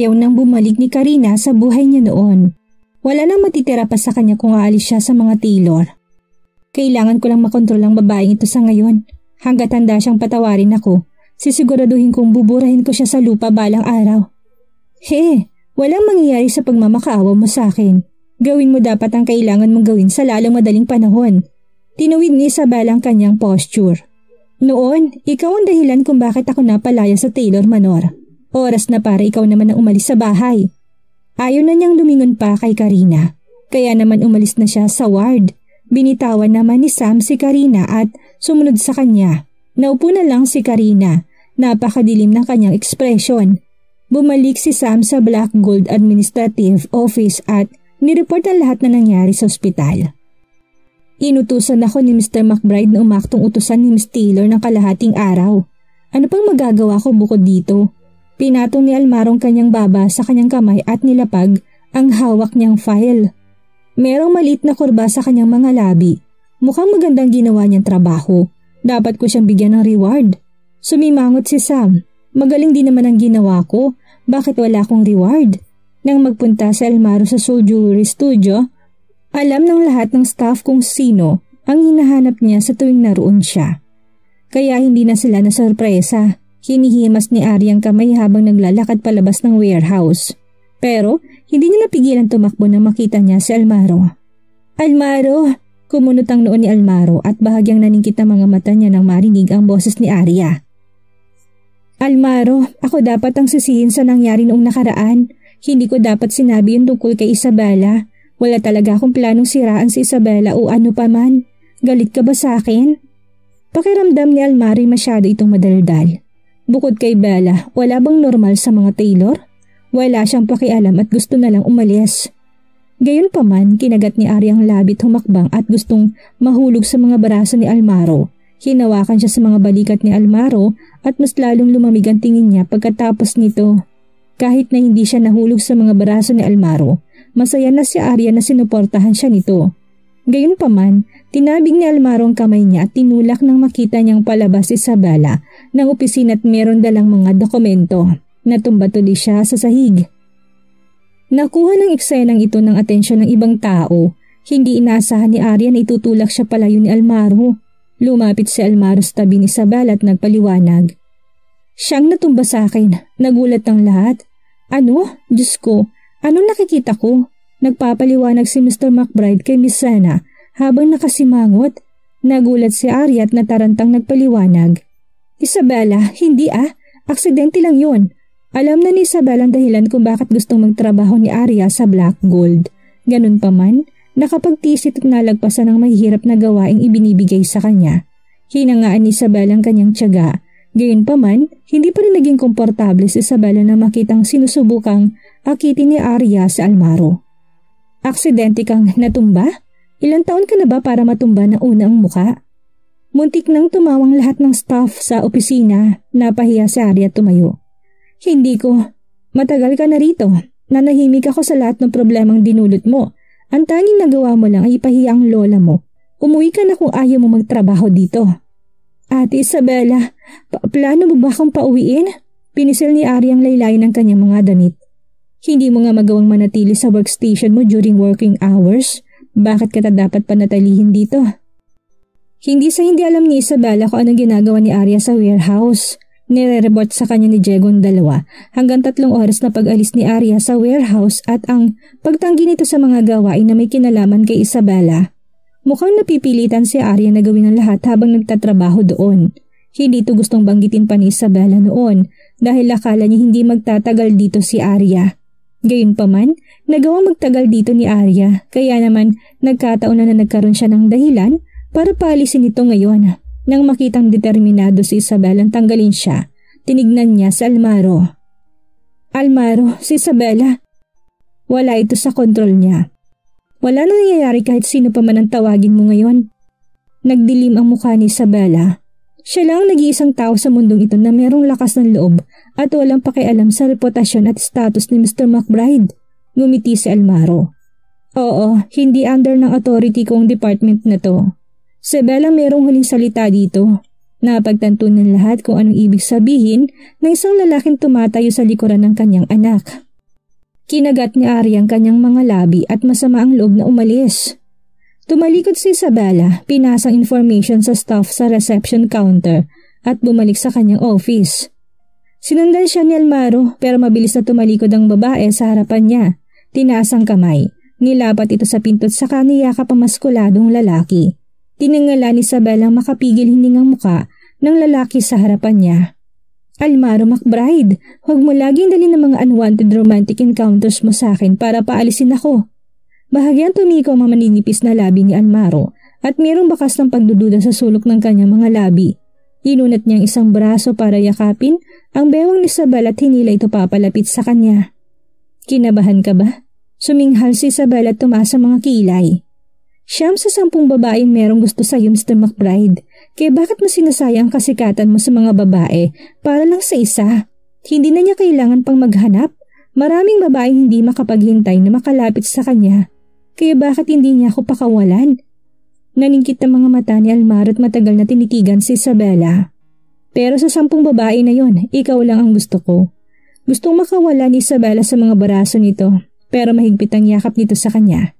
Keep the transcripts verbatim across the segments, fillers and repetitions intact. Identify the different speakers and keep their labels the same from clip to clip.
Speaker 1: Ayaw nang bumalik ni Karina sa buhay niya noon. Wala nang matitira pa sa kanya kung aalis siya sa mga Taylor. Kailangan ko lang makontrol ang babaeng ito sa ngayon. Hanggat handa siyang patawarin ako, sisiguraduhin kong buburahin ko siya sa lupa balang araw. He, walang mangyayari sa pagmamakaawa mo sa akin. Gawin mo dapat ang kailangan mong gawin sa lalong madaling panahon. Tinuwid ni Isabela ang kanyang posture. Noon, ikaw ang dahilan kung bakit ako napalaya sa Taylor Manor. Oras na para ikaw naman ang umalis sa bahay. Ayaw na niyang lumingon pa kay Karina. Kaya naman umalis na siya sa ward. Binitawan naman ni Sam si Karina at sumunod sa kanya. Naupo na lang si Karina. Napakadilim ng kanyang ekspresyon. Bumalik si Sam sa Black Gold Administrative Office at nireport ang lahat na nangyari sa ospital. Inutusan ako ni Mister McBride na umaktong utusan ni Miss Taylor ng kalahating araw. Ano pang magagawa ko bukod dito? Pinatong ni Almaro ang kanyang baba sa kanyang kamay at nilapag ang hawak niyang file. Merong maliit na kurba sa kanyang mga labi. Mukhang magandang ginawa niyang trabaho. Dapat ko siyang bigyan ng reward. Sumimangot si Sam. Magaling din naman ang ginawa ko. Bakit wala akong reward? Nang magpunta si Almaro sa Soul Jewelry Studio, alam ng lahat ng staff kung sino ang hinahanap niya sa tuwing naroon siya. Kaya hindi na sila nasorpresa. Hinihimas ni Ari ang kamay habang naglalakad palabas ng warehouse. Pero hindi niya napigilan tumakbo nang makita niya si Almaro. Almaro! Kumunot ang noon ni Almaro at bahagyang naningkit ang mga mata niya nang marinig ang boses ni Arya. Almaro, ako dapat ang sisihin sa nangyari noong nakaraan. Hindi ko dapat sinabi yung tungkol kay Isabela. Wala talaga akong planong siraan si Isabela o ano pa man. Galit ka ba sa akin? Pakiramdam ni Almaro masyado itong madaldal. Bukod kay Bella, wala bang normal sa mga Taylor? Wala siyang pakialam at gusto na lang umalis. Gayunpaman, kinagat ni Ari ang labit humakbang at gustong mahulog sa mga braso ni Almaro. Hinawakan siya sa mga balikat ni Almaro at mas lalong lumamig ang tingin niya pagkatapos nito. Kahit na hindi siya nahulog sa mga braso ni Almaro, masaya na si Arya na sinuportahan siya nito. Gayunpaman, tinabig ni Almaro ang kamay niya at tinulak nang makita niyang palabas si Isabela ng opisina at meron dalang mga dokumento. Natumba tuloy siya sa sahig. Nakuha ng eksenang ito ng atensyon ng ibang tao. Hindi inaasahan ni Arya na itutulak siya palayo ni Almaro. Lumapit si Almaro sa tabi ni Isabela at nagpaliwanag. Siyang natumba sa akin. Nagulat ang lahat. Ano? Diyos ko, anong nakikita ko? Nagpapaliwanag si Mister McBride kay Miss Sana habang nakasimangot. Nagulat si Arya at natarantang nagpaliwanag. Isabela, hindi ah. Aksidente lang yun. Alam na ni Isabela ang dahilan kung bakit gustong magtrabaho ni Arya sa Black Gold. Ganun pa man, nakapagtisit at nalagpasan ang mahihirap na gawaing ibinibigay sa kanya. Hinangaan ni Isabela ang kanyang tiyaga. Gayunpaman, hindi pa rin naging komportable si Isabela na makitang sinusubukang akitin ni Arya sa Almaro. Aksidente kang natumba? Ilang taon ka na ba para matumba na una ang muka? Muntik nang tumawang lahat ng staff sa opisina. Napahiya si Arya tumayo. Hindi ko. Matagal ka na rito. Nanahimik ako sa lahat ng problemang dinulot mo. Ang tanging nagawa mo lang ay ipahiya ang lola mo. Umuwi ka na kung ayaw mo magtrabaho dito. Ate Isabela, pa- plano mo ba akong pauwiin? Pinisil ni Arya ang laylayan ng kanyang mga damit. Hindi mo nga magawang manatili sa workstation mo during working hours? Bakit ka dapat panatilihin dito? Hindi sa hindi alam ni Isabela kung anong ginagawa ni Arya sa warehouse. Nire-report sa kanya ni Diego ang dalawa hanggang tatlong oras na pag-alis ni Arya sa warehouse at ang pagtanggi nito sa mga gawain na may kinalaman kay Isabela. Mukhang napipilitan si Arya na gawin ang lahat habang nagtatrabaho doon. Hindi ito gustong banggitin pa ni Isabela noon dahil akala niya hindi magtatagal dito si Arya. Gayunpaman, nagawang magtagal dito ni Arya kaya naman nagkataon na, na nagkaroon siya ng dahilan para paalisin ito ngayon. Nang makitang determinado si Isabela tanggalin siya, tinignan niya si Almaro. Almaro, si Isabela. Wala ito sa kontrol niya. Wala nang nangyayari kahit sino pa man ang tawagin mo ngayon. Nagdilim ang mukha ni Isabela. Siya lang nag-iisang tao sa mundong ito na merong lakas ng loob at walang pakialam sa reputasyon at status ni Mister McBride. Ngumiti si Almaro. Oo, hindi under ng authority ko ang department na to. Si Bella merong huling salita dito. Napagtanto ng lahat kung anong ibig sabihin ng isang lalaking tumatayo sa likuran ng kanyang anak. Kinagat ni Ari ang kanyang mga labi at masama ang loob na umalis. Tumalikod si Isabela, pinasang information sa staff sa reception counter at bumalik sa kanyang office. Sinundan siya ni Almaro pero mabilis na tumalikod ang babae sa harapan niya. Tinaas ang kamay, nilapat ito sa pinto at saka niyakap ang maskuladong lalaki. Tinangala ni Isabela ang makapigil hiningang muka ng lalaki sa harapan niya. Almaro McBride, huwag mo laging dali ng mga unwanted romantic encounters mo sa akin para paalisin ako. Bahagyang tumikaw ang maninipis na labi ni Almaro at mayroong bakas ng pagdududa sa sulok ng kanyang mga labi. Inunat niyang isang braso para yakapin ang bewang ni Isabela at hinila ito papalapit sa kanya. Kinabahan ka ba? Suminghal si Isabela at tumaas ang mga kilay. Siyam sa sampung babaeng merong gusto sa iyo, Mister McBride. Kaya bakit mo sinasayang kasikatan mo sa mga babae para lang sa isa? Hindi na niya kailangan pang maghanap. Maraming babaeng hindi makapaghintay na makalapit sa kanya. Kaya bakit hindi niya ako pakawalan? Naningkit ang mga mata ni Almaro at matagal na tinitigan si Isabela. Pero sa sampung babae na yon, ikaw lang ang gusto ko. Gustong makawala ni Isabela sa mga baraso nito, pero mahigpit ang yakap nito sa kanya.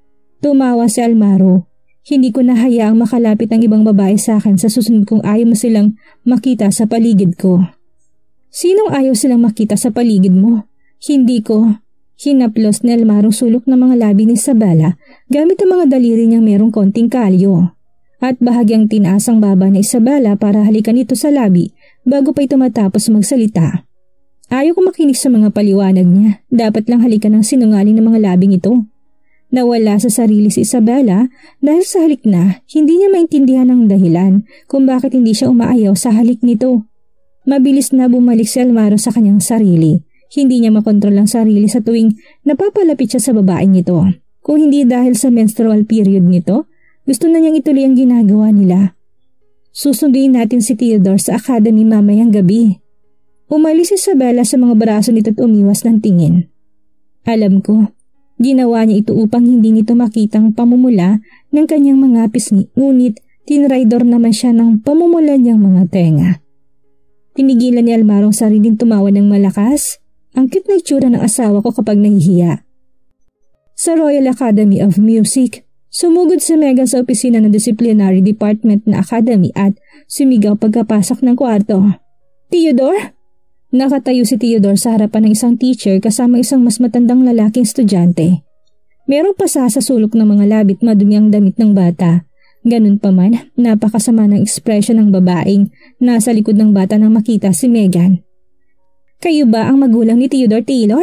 Speaker 1: Tumawa si Almaro. Hindi ko nahayaang makalapit ang ibang babae sa akin sa susunod kung ayaw mo silang makita sa paligid ko. Sinong ayaw silang makita sa paligid mo? Hindi ko. Hinaplos ni Almaro sulok ng mga labi ni Isabela gamit ang mga daliri niyang merong konting kalyo. At bahagyang tinaas ang baba ni Isabela para halikan ito sa labi bago pa ito matapos magsalita. Ayaw ko makinig sa mga paliwanag niya. Dapat lang halikan ng sinungaling ng mga labing ito. Nawala sa sarili si Isabela dahil sa halik na hindi niya maintindihan ang dahilan kung bakit hindi siya umaayaw sa halik nito. Mabilis na bumalik si Almaro sa kanyang sarili. Hindi niya makontrol ang sarili sa tuwing napapalapit siya sa babaeng ito. Kung hindi dahil sa menstrual period nito, gusto na niyang ituloy ang ginagawa nila. Susunduin natin si Theodore sa academy mamayang gabi. Umalis si Isabela sa mga braso nito at umiwas ng tingin. Alam ko, ginawa niya ito upang hindi nito makitang pamumula ng kanyang mga pisngi, ngunit tinraidor naman siya ng pamumula niyang mga tenga. Tinigilan ni Almaro ang sariling tumawa ng malakas. Ang cute na itsura ng asawa ko kapag nahihiya. Sa Royal Academy of Music, sumugod si Megan sa opisina ng Disciplinary Department na Academy at sumigaw pagkapasok ng kwarto. Theodore? Nakatayo si Theodore sa harapan ng isang teacher kasama isang mas matandang lalaking estudyante. Merong pasa sa sulok ng mga labit madumi ang damit ng bata. Ganun pa man, napakasama ng ekspresyon ng babaeng nasa likod ng bata nang makita si Megan. Kayo ba ang magulang ni Theodore Taylor?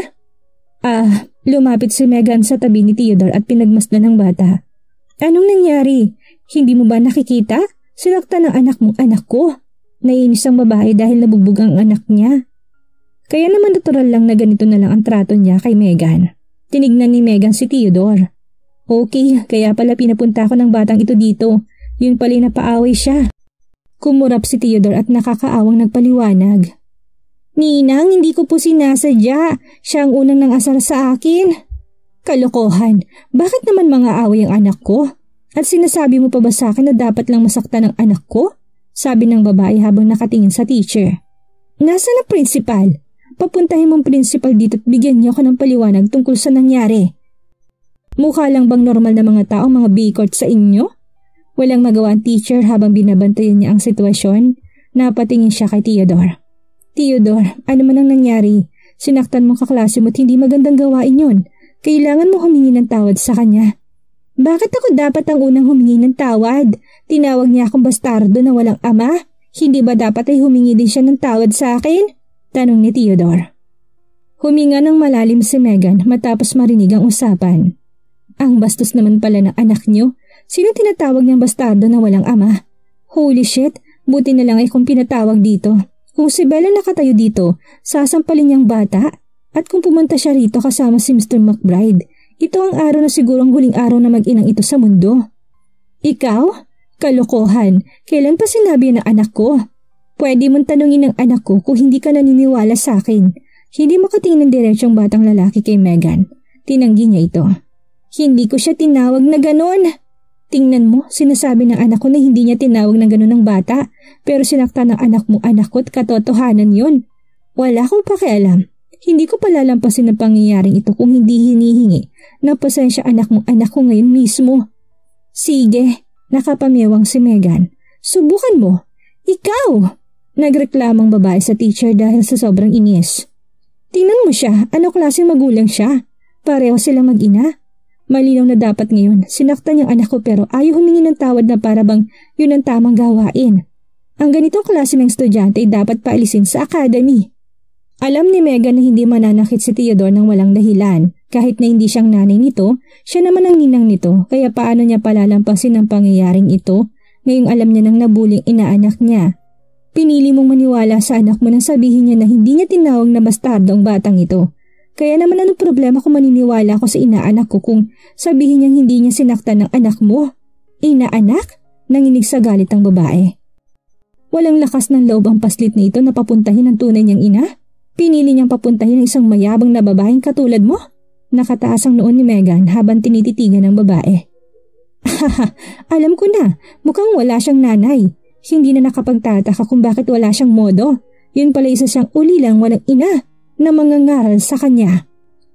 Speaker 1: Ah, lumapit si Megan sa tabi ni Theodore at pinagmasdan ng bata. Anong nangyari? Hindi mo ba nakikita? Sinaktan ng anak mong anak ko. Naiinis ang babae dahil nabugbog ang anak niya. Kaya naman natural lang na ganito na lang ang trato niya kay Megan. Tinignan ni Megan si Theodore. Okay, kaya pala pinapunta ko ng batang ito dito. Yun pala napaaway siya. Kumurap si Theodore at nakakaawang nagpaliwanag. Ninang, hindi ko po sinasadya. Siya ang unang nang-asar sa akin. Kalokohan. Bakit naman mga away ang anak ko? At sinasabi mo pa ba sa akin na dapat lang masaktan ang anak ko? Sabi ng babae habang nakatingin sa teacher. Nasaan ang principal? Papuntahin mong principal dito at bigyan niyo ako ng paliwanag tungkol sa nangyari. Mukha lang bang normal na mga tao mga bikort sa inyo? Walang magawa ang teacher habang binabantayan niya ang sitwasyon. Napatingin siya kay Theodore. Theodore, ano man ang nangyari? Sinaktan mo kaklase mo at hindi magandang gawain yun. Kailangan mo humingi ng tawad sa kanya. Bakit ako dapat ang unang humingi ng tawad? Tinawag niya akong bastardo na walang ama. Hindi ba dapat ay humingi din siya ng tawad sa akin? Tanong ni Theodore. Huminga ng malalim si Megan matapos marinig ang usapan. Ang bastos naman pala ng anak niyo. Sino tinatawag niyang bastardo na walang ama? Holy shit, buti na lang ay kung pinatawag dito. Kung si Bella nakatayo dito, sasampalin niyang bata. At kung pumunta siya rito kasama si Mister McBride, ito ang araw na sigurong huling araw na mag-inang ito sa mundo. Ikaw? Kalokohan. Kailan pa sinabi ng anak ko? Pwede mong tanungin ng anak ko kung hindi ka naniniwala sa akin. Hindi makatingin ng diretsyong batang lalaki kay Megan. Tinanggi niya ito. Hindi ko siya tinawag na ganon. Tingnan mo, sinasabi ng anak ko na hindi niya tinawag ng ganon ng bata. Pero sinaktan ng anak mo anak ko at katotohanan yun. Wala akong pakialam. Hindi ko palalampasin ang pangyayaring ito kung hindi hinihingi ng pasensya anak mong anak ko ngayon mismo. Sige, nakapamewang si Megan. Subukan mo. Ikaw! Nagreklamang babae sa teacher dahil sa sobrang inis. Tingnan mo siya, ano klaseng magulang siya? Pareho sila mag-ina. Malinaw na dapat ngayon, sinaktan niyang anak ko pero ayaw humingi ng tawad na para bang yun ang tamang gawain. Ang ganitong klase ng estudyante ay dapat paalisin sa academy. Alam ni Megan na hindi mananakit si Theodore ng walang dahilan. Kahit na hindi siyang nanay nito, siya naman ang ninang nito kaya paano niya palalampasin ang pangyayaring ito ngayong alam niya nang nabuling inaanak niya. Pinili mong maniwala sa anak mo nang sabihin niya na hindi niya tinawag na bastardo ang batang ito. Kaya naman anong problema kung maniniwala ko sa inaanak ko kung sabihin niyang hindi niya sinaktan ng anak mo? Inaanak? Nanginig sa galit ang babae. Walang lakas ng loob ang paslit na ito na papuntahin ang tunay niyang ina? Pinili niyang papuntahin ang isang mayabang na babaeng katulad mo? Nakataas ang noon ni Megan habang tinititigan ng babae. Haha, alam ko na, mukhang wala siyang nanay. Hindi na nakapagtataka kung bakit wala siyang modo. Yun pala isa siyang ulilang walang ina na mangangaral sa kanya.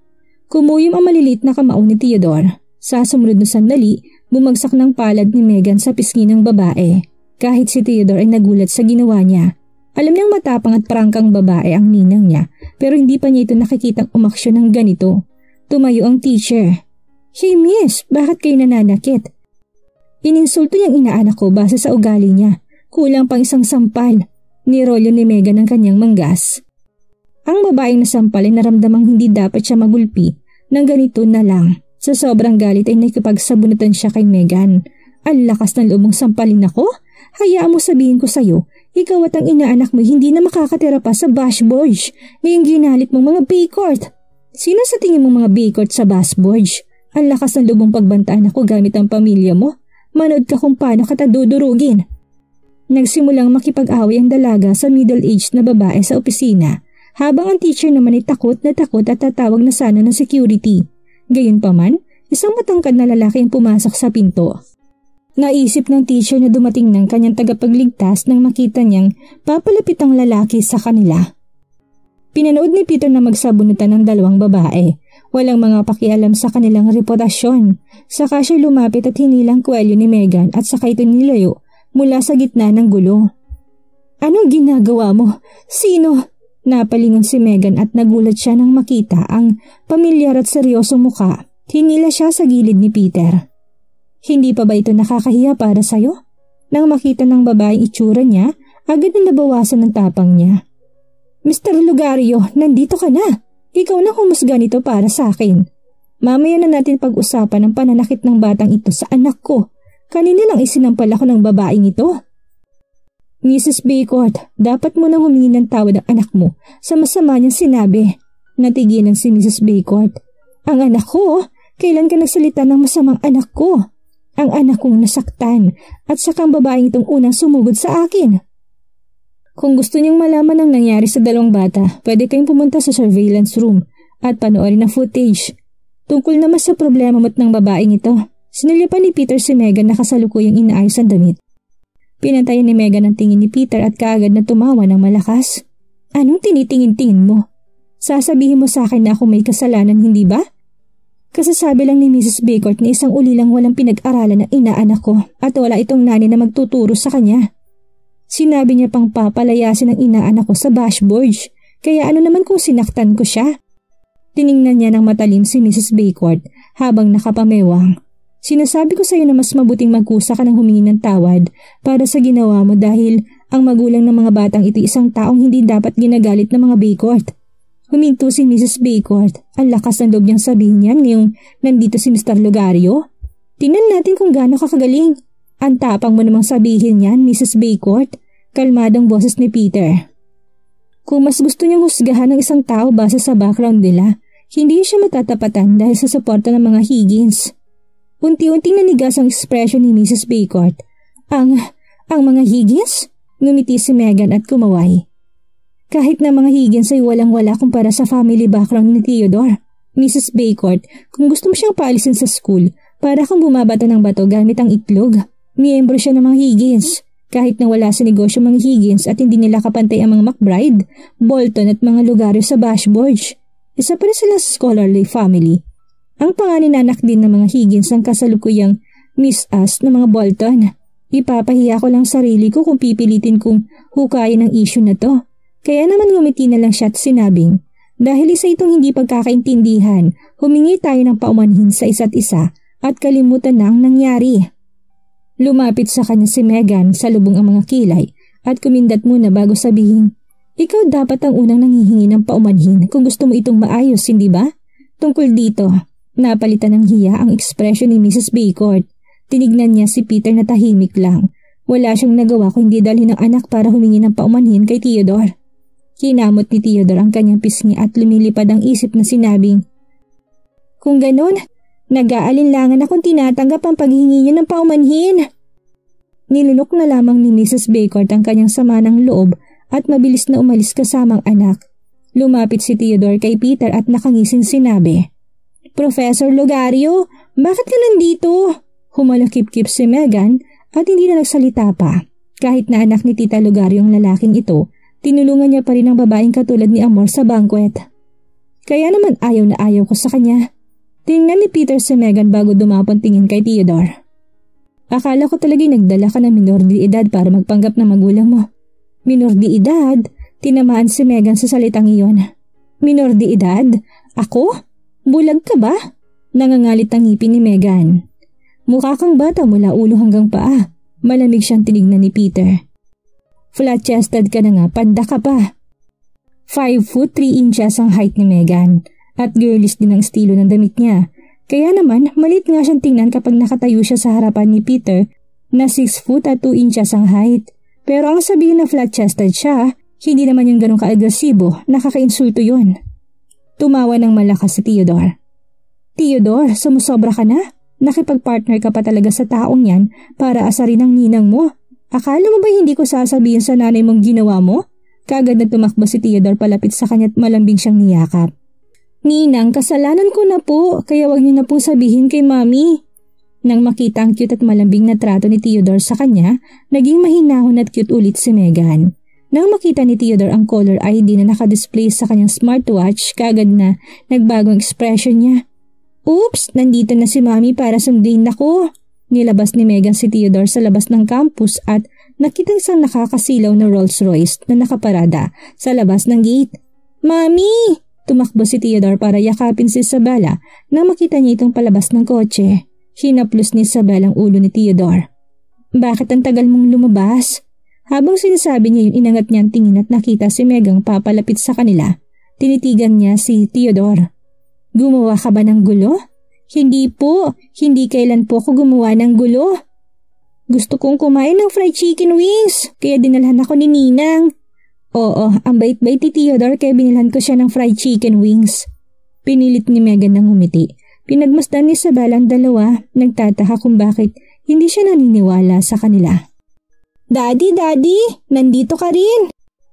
Speaker 1: Kumuyom ang maliliit na kamao ni Theodore. Sa sumunod na sandali, bumagsak ng palad ni Megan sa pisngi ng babae. Kahit si Theodore ay nagulat sa ginawa niya. Alam niyang matapang at prangkang babae ang ninang niya pero hindi pa niya ito nakikitang umaksyon ng ganito. Tumayo ang teacher. Hey miss, bakit kayo nananakit? Ininsulto niyang inaanak ko base sa ugali niya. Kulang pang isang sampal. Nirolyo ni Megan ang kanyang manggas. Ang babaeng nasampal ay naramdamang hindi dapat siya magulpi ng ganito na lang. Sa sobrang galit ay nakipagsabunutan siya kay Megan. Ang lakas ng loob mong sampalin ako? Hayaan mo sabihin ko sa'yo, ikaw at ang inaanak mo hindi na makakatira pa sa Bashborge. Ngayong ginalit mong mga Baycourt. Sino sa tingin mong mga Baycourt sa Bashborge? Ang lakas ng loob mong pagbantaan ako gamit ang pamilya mo. Manood ka kung paano kita dudurugin. Nagsimulang makipag-away ang dalaga sa middle-aged na babae sa opisina, habang ang teacher naman ay takot na takot at tatawag na sana ng security. Gayunpaman, isang matangkad na lalaki ang pumasok sa pinto. Naisip ng teacher na dumating ng kanyang tagapagligtas nang makita niyang papalapit ang lalaki sa kanila. Pinanood ni Peter na magsabunutan ng dalawang babae. Walang mga pakialam sa kanilang reputasyon. Saka siya lumapit at hinilang kwelyo ni Megan at saka ito nilayo mula sa gitna ng gulo. Anong ginagawa mo? Sino? Napalingon si Megan at nagulat siya nang makita ang pamilyar at seryosong muka. Hinila siya sa gilid ni Peter. Hindi pa ba ito nakakahiya para sa'yo? Nang makita ng babaeng itsura niya, agad na nabawasan ng tapang niya. Mister Lugario, nandito ka na. Ikaw na humusga nito para sa akin. Mamaya na natin pag-usapan ang pananakit ng batang ito sa anak ko. Kanina lang isinampal ako ng babaeng ito. Missus Baycourt, dapat mo nang humingi ng tawad ang anak mo sa masama niyang sinabi. Natigilan si Missus Baycourt. Ang anak ko? Kailan ka nagsalita ng masamang anak ko? Ang anak kong nasaktan at saka ang babaeng itong unang sumugod sa akin. Kung gusto niyang malaman ang nangyari sa dalawang bata, pwede kayong pumunta sa surveillance room at panoorin ang footage. Tungkol naman sa problema mo't ng babaeng ito, sinilipan ni Peter si Megan na kasalukuyang inaayos ang damit. Pinantayan ni Megan ang tingin ni Peter at kaagad na tumawa ng malakas. Anong tinitingin-tingin mo? Sasabihin mo sa akin na ako may kasalanan, hindi ba? Kasasabi lang ni Missus Baycourt na isang ulilang walang pinag-aralan ng inaanak ko at wala itong nanay na magtuturo sa kanya. Sinabi niya pang papalayasin ang inaanak ko sa Bashborge, kaya ano naman kung sinaktan ko siya? Tiningnan niya ng matalim si Missus Baycourt habang nakapamewang. Sinasabi ko sa iyo na mas mabuting magkusa ka ng humingi ng tawad para sa ginawa mo dahil ang magulang ng mga batang ito isang taong hindi dapat ginagalit ng mga Baycourt. Huminto si Missus Baycourt. Ang lakas ng loob niyang sabihin niyan ngayong nandito si Mister Lugario. Tingnan natin kung gaano kakagaling. Ang tapang mo namang sabihin niyan, Missus Baycourt. Kalmadang boses ni Peter. Kung mas gusto niyang husgahan ng isang tao base sa background nila, hindi siya matatapatan dahil sa suporta ng mga Higgins. Unti-unting nanigas ang ekspresyon ni Missus Baycourt. Ang, ang mga Higgins? Ngumiti si Megan at kumaway. Kahit na mga Higgins ay walang-wala kumpara sa family background ni Theodore. Missus Baycourt, kung gusto mo siyang paalisin sa school, para kang bumabato ng bato gamit ang itlog. Miyembro siya ng mga Higgins. Kahit na wala sa negosyo mga Higgins at hindi nila kapantay ang mga McBride, Bolton at mga lugaryo sa Bashforge. Isa pa rin silang scholarly family. Ang panganinanak din ng mga Higgins ang kasalukuyang Miss Us ng mga Bolton. Ipapahiya ko lang sarili ko kung pipilitin kong hukayin ang issue na to. Kaya naman ngumiti na lang siya at sinabing, dahil isa itong hindi pagkakaintindihan, humingi tayo ng paumanhin sa isa't isa at kalimutan na ang nangyari. Lumapit sa kanya si Megan sa lubong ang mga kilay at kumindat muna bago sabihin, ikaw dapat ang unang nanghihingi ng paumanhin kung gusto mo itong maayos, hindi ba? Tungkol dito, napalitan ng hiya ang ekspresyon ni Missus Baycourt. Tinignan niya si Peter na tahimik lang. Wala siyang nagawa kung hindi dalhin ng anak para humingi ng paumanhin kay Theodore. Kinamot ni Theodore ang kanyang pisngi at lumilipad ang isip na sinabing, kung ganon, nag-aalinlangan akong tinatanggap ang paghingi niyo ng paumanhin. Nilunok na lamang ni Missus Baycourt ang kanyang sama ng loob at mabilis na umalis kasamang anak. Lumapit si Theodore kay Peter at nakangising sinabi, Professor Logario, bakit ka nandito? Humalakip-kip si Megan at hindi na nagsalita pa. Kahit na anak ni Tita Logario ang lalaking ito, tinulungan niya pa rin ang babaeng katulad ni Amor sa banquet. Kaya naman ayaw na ayaw ko sa kanya. Tingnan ni Peter si Megan bago dumapon tingin kay Theodore. Akala ko talagang nagdala ka ng minor de edad para magpanggap na magulang mo. Minor de edad? Tinamaan si Megan sa salitang iyon. Minor de edad? Ako? Bulag ka ba? Nangangalit ang ngipin ni Megan. Mukha kang bata mula ulo hanggang paa. Malamig siyang tinignan ni Peter. Flat-chested ka na nga, panda ka pa. Five foot three inches ang height ni Megan at girlish din ang estilo ng damit niya. Kaya naman, malit nga siyang tingnan kapag nakatayo siya sa harapan ni Peter na six foot at two inches ang height. Pero ang sabihin na flat-chested siya, hindi naman yung ganun ka-agresibo, nakaka-insulto yun. Tumawa ng malakas si Theodore. Theodore, sumusobra ka na? Nakipag-partner ka pa talaga sa taong yan para asarin ang ninang mo. Akala mo ba hindi ko sasabihin sa nanay mong ginawa mo? Kagad na tumakbo si Theodore palapit sa kanya at malambing siyang niyakap. Ninang, kasalanan ko na po, kaya wag niyo na pong sabihin kay Mami. Nang makita ang cute at malambing na trato ni Theodore sa kanya, naging mahinahon at cute ulit si Megan. Nang makita ni Theodore ang caller I D na nakadisplay sa kanyang smartwatch, kagad na nagbagong expression niya. Oops, nandito na si Mami para sundin ako. Nilabas ni Megan si Theodore sa labas ng campus at nakitang isang nakakasilaw na Rolls Royce na nakaparada sa labas ng gate. Mami! Tumakbo si Theodore para yakapin si Isabella nang makita niya itong palabas ng kotse. Hinaplos ni Isabella ang ulo ni Theodore. Bakit ang tagal mong lumabas? Habang sinasabi niya yun, inangat niya ang tingin at nakita si Megan papalapit sa kanila. Tinitigan niya si Theodore. Gumawa ka ba ng gulo? Hindi po, hindi kailan po ako gumawa ng gulo. Gusto kong kumain ng fried chicken wings, kaya dinalhan ako ni Ninang. Oo, ang bait-bait ni Theodore kaya binilhan ko siya ng fried chicken wings. Pinilit ni Megan ng umiti. Pinagmasdan ni Isabella ang dalawa, nagtataka kung bakit hindi siya naniniwala sa kanila. Daddy, Daddy, nandito ka rin.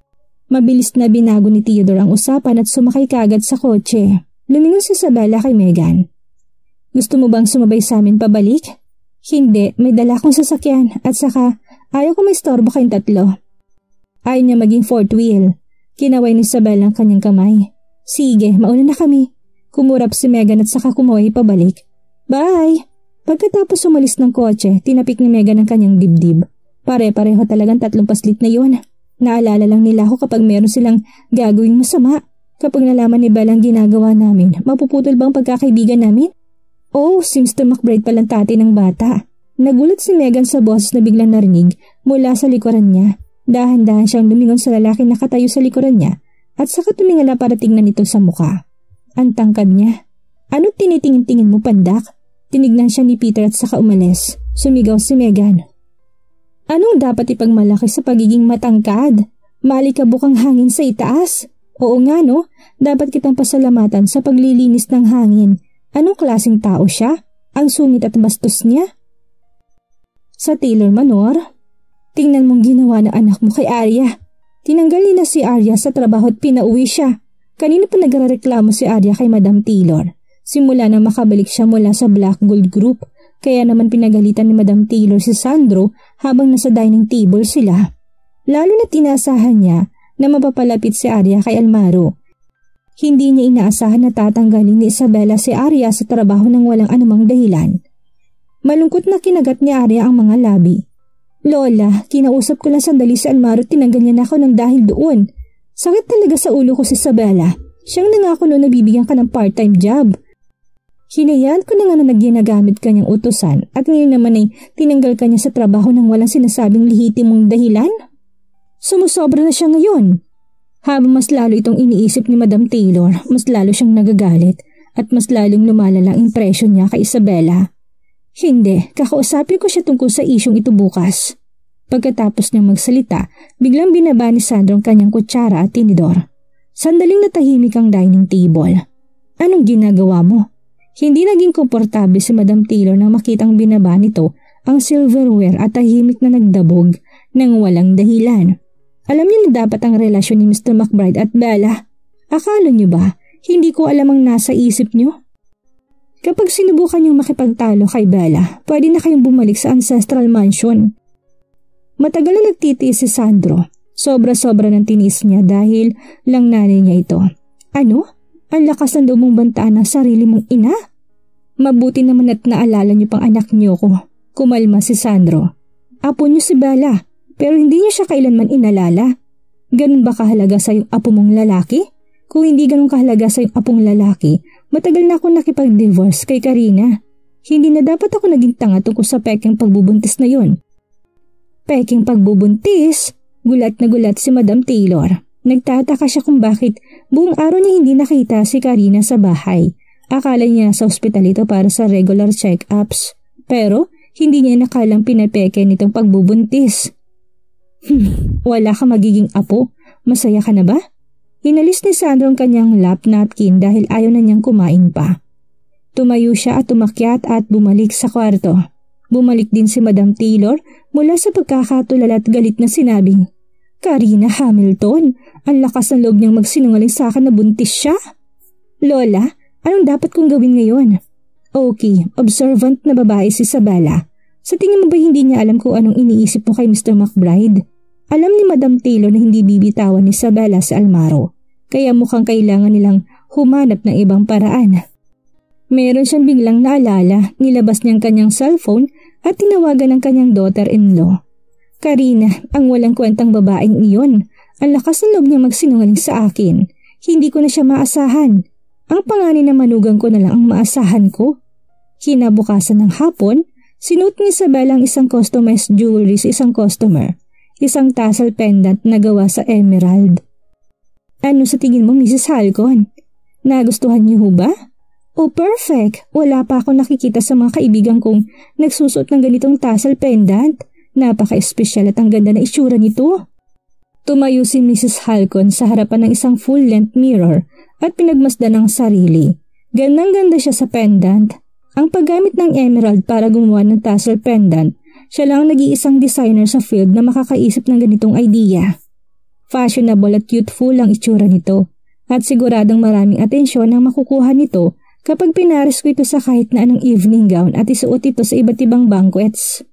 Speaker 1: Mabilis na binago ni Theodore ang usapan at sumakay kagad sa kotse. Lumingon si Isabella kay Megan. Gusto mo bang sumabay sa amin pabalik? Hindi, may dala akong sasakyan at saka ayaw ko may istorbo kayong tatlo. Ayaw niya maging fourth wheel. Kinaway ni Isabella ang kanyang kamay. Sige, mauna na kami. Kumurap si Megan at saka kumaway pabalik. Bye! Pagkatapos umalis ng kotse, tinapik ni Megan ang kanyang dibdib. Pare-pareho talagang tatlong paslit na yun. Naalala lang nila ako kapag meron silang gagawing masama. Kapag nalaman ni Bella ang ginagawa namin, mapuputol bang pagkakaibigan namin? Oh, seems to McBride palang tatay ng bata. Nagulat si Megan sa boses na biglang narinig mula sa likuran niya. Dahan-dahan siyang lumingon sa lalaking nakatayo sa likuran niya at saka tumingala para tingnan ito sa muka. Ang tangkad niya. Ano tinitingin-tingin mo, pandak? Tinignan siya ni Peter at saka umalis. Sumigaw si Megan. Anong dapat ipagmalaki sa pagiging matangkad? Malikabukang hangin sa itaas? Oo nga no, dapat kitang pasalamatan sa paglilinis ng hangin. Anong klaseng tao siya? Ang sungit at bastos niya? Sa Taylor Manor, tingnan mong ginawa ng anak mo kay Arya. Tinanggal niya si Arya sa trabaho at pinauwi siya. Kanina pa nagrereklamo si Arya kay Madam Taylor. Simula nang makabalik siya mula sa Black Gold Group, Kaya naman pinagalitan ni Madam Taylor si Sandro habang nasa dining table sila. Lalo na tinaasahan niya na mapapalapit si Arya kay Almaro. Hindi niya inaasahan na tatanggalin ni Isabela si Arya sa trabaho ng walang anumang dahilan. Malungkot na kinagat ni Arya ang mga labi. Lola, kinausap ko lang sandali si Almaro, tinanggal niya na ako ng dahil doon. Sakit talaga sa ulo ko si Isabela. Siyang nangako noon na bibigyan ka ng part-time job. Hinayaan ko na nga na nagginagamit kanyang utusan at ngayon naman ay tinanggal ka niya sa trabaho nang walang sinasabing lehitimong dahilan? Sumusobra na siya ngayon. Habang mas lalo itong iniisip ni Madam Taylor, mas lalo siyang nagagalit at mas lalong lumalala ang impresyon niya kay Isabela. Hindi, kakausapin ko siya tungkol sa isyong ito bukas. Pagkatapos niyang magsalita, biglang binaba ni Sandro ang kanyang kutsara at tinidor. Sandaling natahimik ang dining table. Anong ginagawa mo? Hindi naging komportable si Madam Taylor nang makitang binaba nito ang silverware at tahimik na nagdabog ng walang dahilan. Alam niyo na dapat ang relasyon ni Mister McBride at Bella. Akala niyo ba, hindi ko alam ang nasa isip niyo? Kapag sinubukan niyong makipagtalo kay Bella, pwede na kayong bumalik sa ancestral mansion. Matagal na nagtitiis si Sandro. Sobra-sobra ng tinis niya dahil lang nanay niya ito. Ano? Ang lakas ng lumong bantaan ng sarili mong ina? Mabuti naman at naalala niyo pang anak niyo ko. Kumalma si Sandro. Apo niyo si Bella, pero hindi niyo siya kailanman inalala. Ganun ba kahalaga sa yung apo mong lalaki? Kung hindi ganun kahalaga sa yung apong lalaki, matagal na ako nakipag-divorce kay Karina. Hindi na dapat ako naging tanga tungkol sa peking pagbubuntis na yun. Peking pagbubuntis? Gulat na gulat si Madam Taylor. Nagtataka siya kung bakit buong araw niya hindi nakita si Karina sa bahay. Akala niya sa ospital ito para sa regular check-ups. Pero hindi niya nakalang pinapeke nitong pagbubuntis. Hmm, wala ka magiging apo. Masaya ka na ba? Inalis ni Sandro ang kanyang lap napkin dahil ayaw na niyang kumain pa. Tumayo siya at tumakyat at bumalik sa kwarto. Bumalik din si Madam Taylor mula sa pagkakatulala at galit na sinabing, Karina Hamilton, ang lakas ng loob niyang magsinungaling sa akin na buntis siya. Lola, anong dapat kong gawin ngayon? Okay, observant na babae si Isabela. Sa tingin mo ba hindi niya alam kung anong iniisip mo kay Mister McBride? Alam ni Madam Taylor na hindi bibitawan ni Isabela sa Almaro, kaya mukhang kailangan nilang humanap ng ibang paraan. Meron siyang biglang naalala, nilabas niyang kanyang cellphone at tinawagan ng kanyang daughter-in-law. Karina, ang walang kwentang babaeng iyon. Ang lakas ng loob niya magsinungaling sa akin. Hindi ko na siya maasahan. Ang panganin na manugang ko na lang ang maasahan ko. Kinabukasan ng hapon, sinuot ni Isabela ang isang customized jewelry sa isang customer. Isang tassel pendant na gawa sa emerald. Ano sa tingin mo, Missus Halcon? Nagustuhan niyo ba? Oh, perfect. Wala pa ako nakikita sa mga kaibigan kong nagsusuot ng ganitong tassel pendant. Napaka-espesyal at ang ganda na itsura nito. Tumayo si Missus Halcon sa harapan ng isang full-length mirror at pinagmasdan ng sarili. Gandang-ganda siya sa pendant. Ang paggamit ng emerald para gumawa ng tassel pendant, siya lang ang nag-iisang designer sa field na makakaisip ng ganitong idea. Fashionable at youthful ang itsura nito at siguradong maraming atensyon ang makukuha nito kapag pinares ko ito sa kahit na anong evening gown at isuot ito sa iba't ibang banquets.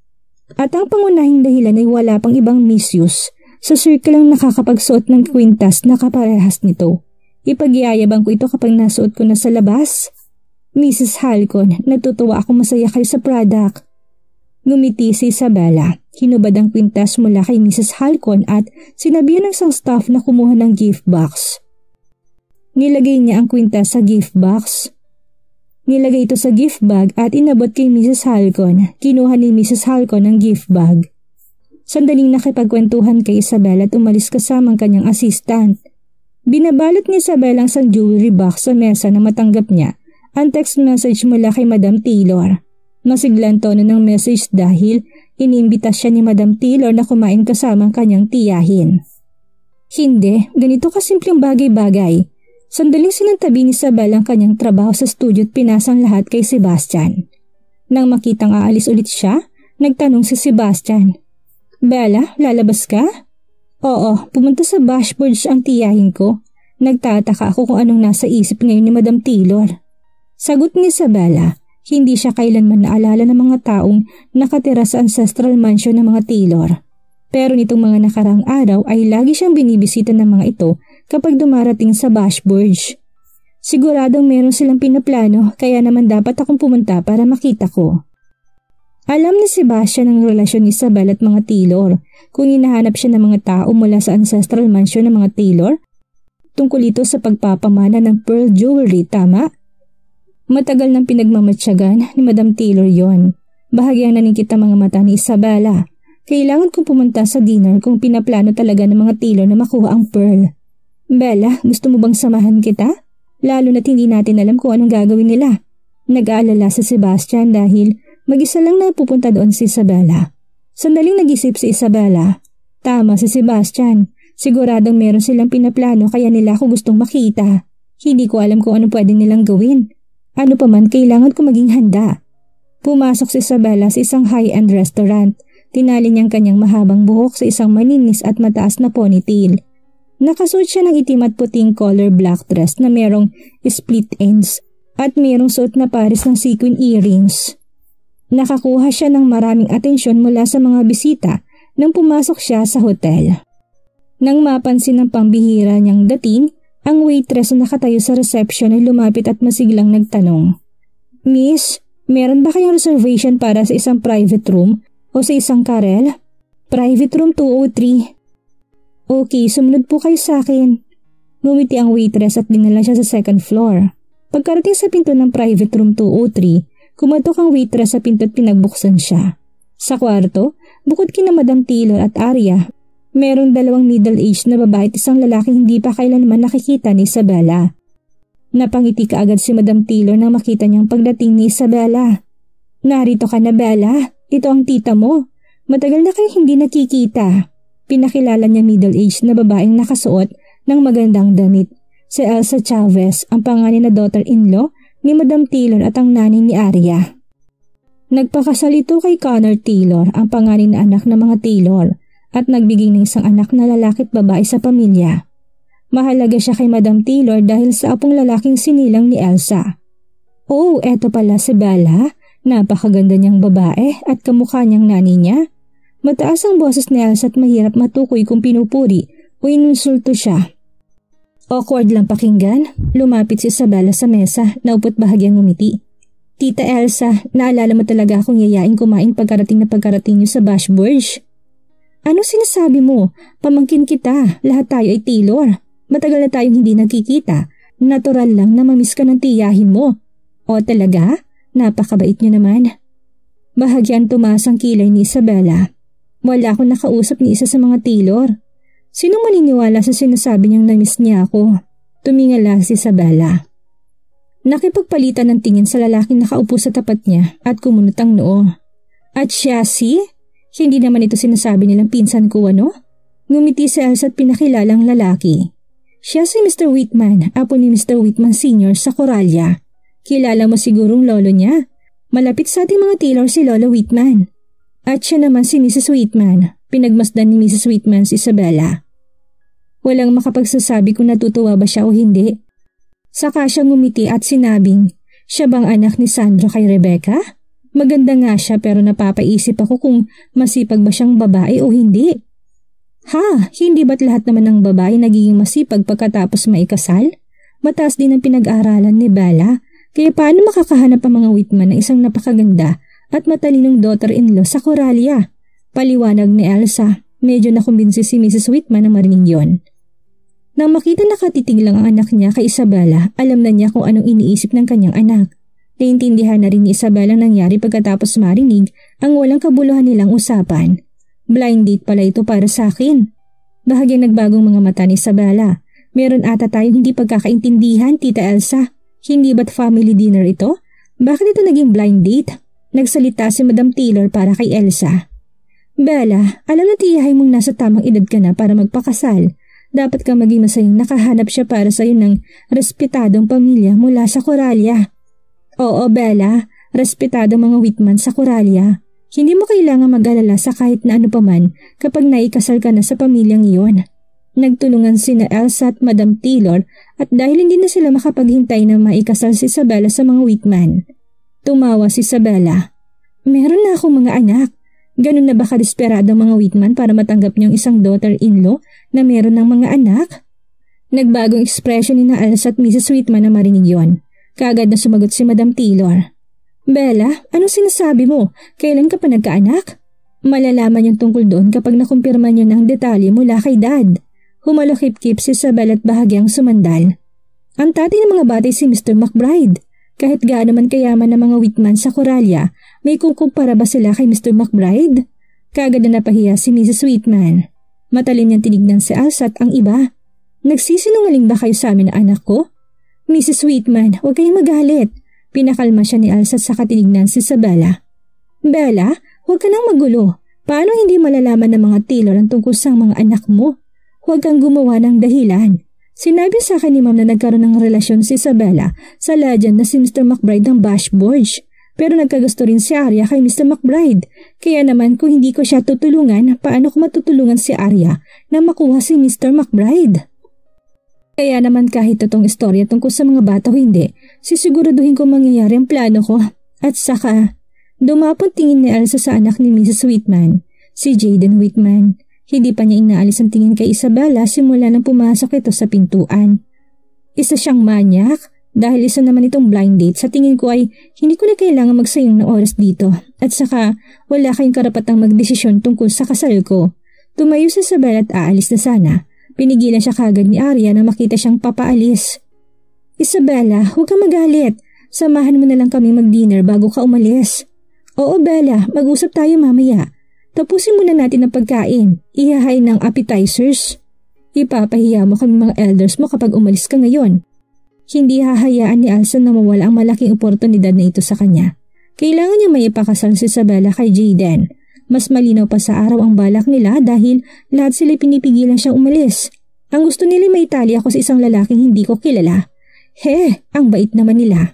Speaker 1: At ang pangunahing dahilan ay wala pang ibang misuse sa circle ang nakakapagsuot ng kwintas na kaparehas nito. Ipagyayabang ko ito kapag nasuot ko na sa labas. Missus Halcon, natutuwa ako masaya kayo sa product. Ngumiti si Isabela. Hinubad ang kwintas mula kay Missus Halcon at sinabihan ng isang staff na kumuha ng gift box. Nilagay niya ang kwintas sa gift box. Nilagay ito sa gift bag at inabot kay Missus Halcon. Kinuha ni Missus Halcon ang gift bag. Sandaling nakipagkwentuhan kay Isabela at umalis kasama ang kanyang assistant. Binabalot ni Isabela ang isang jewelry box sa mesa na matanggap niya ang text message mula kay Madam Taylor. Masiglang tono ng message dahil iniimbita siya ni Madam Taylor na kumain kasama ang kanyang tiyahin. Hindi, ganito kasimpleng bagay-bagay. Sandaling sinantabi ni Isabela ang kanyang trabaho sa studio at pinasang lahat kay Sebastian. Nang makitang aalis ulit siya, nagtanong si Sebastian, Bella, lalabas ka? Oo, pumunta sa Bashboard ang tiyahin ko. Nagtataka ako kung anong nasa isip ngayon ni Madam Taylor. Sagot ni Isabela, Hindi siya kailanman naalala ng mga taong nakatira sa ancestral mansion ng mga Taylor. Pero nitong mga nakaraang araw ay lagi siyang binibisita ng mga ito kapag dumarating sa Bashburg. Siguradong meron silang pinaplano kaya naman dapat akong pumunta para makita ko. Alam ni Sebastian ang relasyon ni Isabel at mga Taylor kung hinahanap siya ng mga tao mula sa ancestral mansion ng mga Taylor. Tungkol ito sa pagpapamana ng pearl jewelry, tama? Matagal nang pinagmamatsyagan ni Madam Taylor yon. Bahagyang naningkit ang mga mata ni Isabella. Kailangan kong pumunta sa dinner kung pinaplano talaga ng mga Taylor na makuha ang pearl. Bella, gusto mo bang samahan kita? Lalo na't hindi natin alam kung anong gagawin nila. Nag-aalala si Sebastian dahil mag-isa lang na pupunta doon si Isabella. Sandaling nag-isip si Isabella. Tama si Sebastian. Siguradong meron silang pinaplano kaya nila ako gustong makita. Hindi ko alam kung ano pwede nilang gawin. Ano pa man, kailangan ko maging handa. Pumasok si Isabella sa isang high-end restaurant. Tinali niyang kanyang mahabang buhok sa isang maninis at mataas na ponytail. Nakasuot siya ng itim at puting color black dress na merong split ends at merong suot na pares ng sequin earrings. Nakakuha siya ng maraming atensyon mula sa mga bisita nang pumasok siya sa hotel. Nang mapansin ng pambihira niyang dating, ang waitress na nakatayo sa reception ay lumapit at masiglang nagtanong, "Miss, meron ba kayong reservation para sa isang private room o sa isang karel?" "Private room two oh three. "Okay, sumunod po kayo sa akin." Ngumiti ang waitress at dinala siya sa second floor. Pagkarating sa pinto ng private room two oh three, kumatok ang waitress sa pinto at pinagbuksan siya. Sa kwarto, bukod kina Madam Taylor at Arya, merong dalawang middle-aged na babae at isang lalaki hindi pa kailanman nakikita ni Isabella. Napangiti kaagad si Madam Taylor nang makita niyang pagdating ni Isabella. "Narito ka na, Bella. Ito ang tita mo. Matagal na kayo hindi nakikita." Pinakilala niya middle-aged na babaeng nakasuot ng magandang damit. Si Elsa Chavez, ang panganay na daughter-in-law ni Madam Taylor at ang nanay ni Arya. Nagpakasal ito kay Connor Taylor, ang panganay na anak ng mga Taylor, at nagbigay ng isang anak na lalaki at babae sa pamilya. Mahalaga siya kay Madam Taylor dahil sa apong lalaking sinilang ni Elsa. "Oh, eto pala si Bella. Napakaganda niyang babae at kamukha niyang nani niya." Mataas ang boses ni Elsa at mahirap matukoy kung pinupuri o inunsulto siya. Awkward lang pakinggan. Lumapit si Isabella sa mesa, naupot bahagyang ngumiti. "Tita Elsa, naalala mo talaga akong yayain kumain pagkarating na pagkarating niyo sa Bashburg?" "Ano sinasabi mo? Pamangkin kita. Lahat tayo ay Taylor. Matagal na tayong hindi nagkikita. Natural lang na mamiss ka ng tiyahin mo." "O talaga? Napakabait niyo naman." Bahagyang tumaas ang kilay ni Isabella. "Wala akong nakausap ni isa sa mga Taylor. Sinong maniniwala sa sinasabi niyang namiss niya ako?" Tumingala si Isabella. Nakipagpalitan ng tingin sa lalaking nakaupo sa tapat niya at kumunot ang noo. "At siya si? Hindi naman ito sinasabi nilang pinsan ko, ano?" Ngumiti si Elsa at pinakilala ang lalaki. "Siya si Mister Whitman, apo ni Mister Whitman Senior sa Coralia. Kilala mo sigurong lolo niya. Malapit sa ating mga Taylor si Lolo Whitman. At siya naman si Missus Whitman." Pinagmasdan ni Missus Whitman si Isabella. Walang makapagsasabi kung natutuwa ba siya o hindi. Saka siya ngumiti at sinabing, "Siya bang anak ni Sandro kay Rebecca? Maganda nga siya pero napapaisip ako kung masipag ba siyang babae o hindi." "Ha? Hindi ba't lahat naman ng babae nagiging masipag pagkatapos maikasal? Mataas din ang pinag-aaralan ni Bella, kaya paano makakahanap ang mga Whitman ng isang napakaganda at matalinong daughter-in-law sa Coralia?" Paliwanag ni Elsa. Medyo nakumbinsi si Missus Whitman na marinig yon. Nang makita nakatitig lang ang anak niya kay Isabella, alam na niya kung anong iniisip ng kanyang anak. Naintindihan na rin ni Isabella ang nangyari pagkatapos marinig ang walang kabuluhan nilang usapan. "Blind date pala ito para sa akin." Bahagyang nagbagong mga mata ni Isabella. "Meron ata tayong hindi pagkakaintindihan, Tita Elsa. Hindi ba't family dinner ito? Bakit ito naging blind date?" Nagsalita si Madam Taylor para kay Elsa. "Bella, alam na tiyahay mong nasa tamang edad ka na para magpakasal. Dapat ka maging masayang nakahanap siya para sa iyo ng respetadong pamilya mula sa Coralia." "Oo, Bella, respetadong mga Whitman sa Coralia. Hindi mo kailangan mag-alala sa kahit na ano paman kapag naikasal ka na sa pamilyang iyon." Nagtulungan sina Elsa at Madam Taylor at dahil hindi na sila makapaghintay na maikasal si Isabella sa mga Whitman, Tumawa si Isabela. Meron na akong mga anak. Ganun na ba kadesperado ang mga Whitman para matanggap niyong isang daughter-in-law na meron ng mga anak? Nagbagong ekspresyon ni na Elsa at Missus Whitman na marinig yon. Kaagad na sumagot si Madam Taylor. Bella, anong sinasabi mo? Kailan ka pa nagkaanak? Malalaman yung tungkol doon kapag nakumpirma niyo ng detalye mula kay Dad. Humalokip-kip si Isabel at bahagyang sumandal. Ang tatay ng mga batay si Mister McBride. Kahit gaano man kayaman ng mga Whitman sa Coralia, may kukumpara ba sila kay Mister McBride? Kaagad na napahiya si Missus Whitman. Matalim niyang tinignan si Elsa at ang iba. Nagsisinungaling ba kayo sa amin na anak ko? Missus Whitman, huwag kayong magalit. Pinakalma siya ni Elsa sa katinignan si Isabela. Bella, huwag ka nang magulo. Paano hindi malalaman ng mga Taylor ang tungkol sa mga anak mo? Huwag kang gumawa ng dahilan. Sinabi sa akin ni Ma'am na nagkaroon ng relasyon si Isabela sa legend na si Mister McBride ng Bashforge. Pero nagkagusto rin si Arya kay Mister McBride. Kaya naman kung hindi ko siya tutulungan, paano ko matutulungan si Arya na makuha si Mister McBride? Kaya naman kahit totoong istorya tungkol sa mga bata o hindi, sisiguraduhin ko mangyayari ang plano ko. At saka, dumapot tingin ni Elsa sa anak ni Missus Whitman, si Jaden Whitman. Hindi pa niya inaalis ang tingin kay Isabela simula nang pumasok ito sa pintuan. Isa siyang manyak dahil isa naman itong blind date. Sa tingin ko ay hindi ko na kailangan magsayang ng oras dito. At saka wala kayong karapatang magdesisyon tungkol sa kasal ko. Tumayo si Isabela at aalis na sana. Pinigilan siya kagad ni Arya na makita siyang papaalis. Isabela, huwag kang magalit. Samahan mo na lang kami mag-dinner bago ka umalis. Oo Bella, mag-usap tayo mamaya. Tapusin muna natin ang pagkain. Ihahain ng appetizers. Ipapahiya mo kami mga elders mo kapag umalis ka ngayon. Hindi hahayaan ni Elsa na mawala ang malaking oportunidad na ito sa kanya. Kailangan niya may ipakasal si Isabela kay Jaden. Mas malinaw pa sa araw ang balak nila dahil lahat sila pinipigilan siyang umalis. Ang gusto nila may itali ako sa isang lalaking hindi ko kilala. He, ang bait naman nila.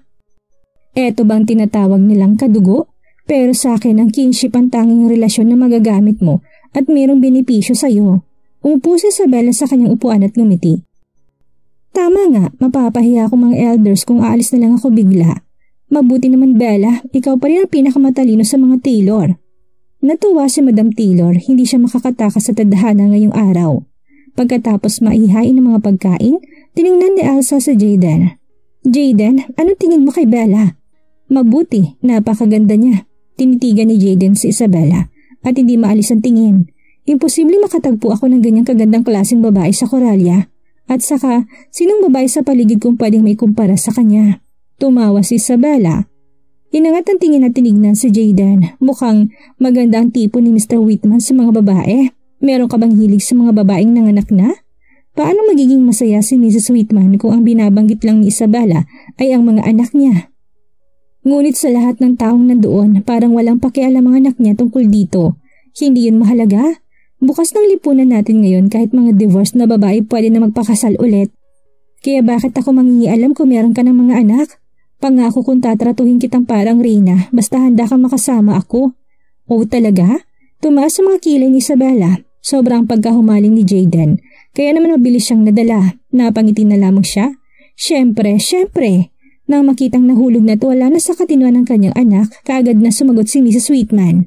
Speaker 1: Eto bang tinatawag nilang kadugo? Pero sa akin ang kinship ang tanging relasyon na magagamit mo at mayroong benepisyo sa iyo. Umupo si Isabela sa kanyang upuan at ngumiti. Tama nga, mapapahiya ako mga elders kung aalis na lang ako bigla. Mabuti naman Bella, ikaw pa rin ang pinakamatalino sa mga Taylor. Natuwa si Madam Taylor, hindi siya makakatakas sa tadhana ngayong araw. Pagkatapos maihain ng mga pagkain, tiningnan ni Elsa sa Jaden. Jaden, anong tingin mo kay Bella? Mabuti, napakaganda niya. Tinitigan ni Jaden si Isabela at hindi maalis ang tingin. Imposible makatagpo ako ng ganyang kagandang klaseng babae sa Coralia. At saka, sinong babae sa paligid kong pwedeng may kumpara sa kanya? Tumawa si Isabela. Inangat ang tingin at tinignan si Jaden. Mukhang maganda ang tipo ni Mister Whitman sa mga babae. Meron ka bang hilig sa mga babaeng nanganak na? Paano magiging masaya si Missus Whitman kung ang binabanggit lang ni Isabela ay ang mga anak niya? Ngunit sa lahat ng taong nandoon, parang walang pakialam ang anak niya tungkol dito. Hindi yun mahalaga. Bukas ng lipunan natin ngayon kahit mga divorced na babae pwede na magpakasal ulit. Kaya bakit ako mangingialam kung meron ka ng mga anak? Pangako kung tatratuhin kitang parang reyna, basta handa kang makasama ako. O talaga? Tumaas sa mga kilay ni Isabela. Sobrang pagkahumaling ni Jaden. Kaya naman mabilis siyang nadala. Napangiti na lamang siya. Siyempre, siyempre. Nang makitang nahulog na at wala na sa katinuan ng kanyang anak, kaagad na sumagot si Missus Whitman.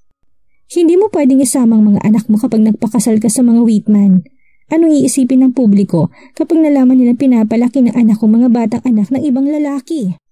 Speaker 1: Hindi mo pwedeng isama ang mga anak mo kapag nagpakasal ka sa mga Whitman. Anong iisipin ng publiko kapag nalaman nilang pinapalaki ng anak ko mga batang anak ng ibang lalaki?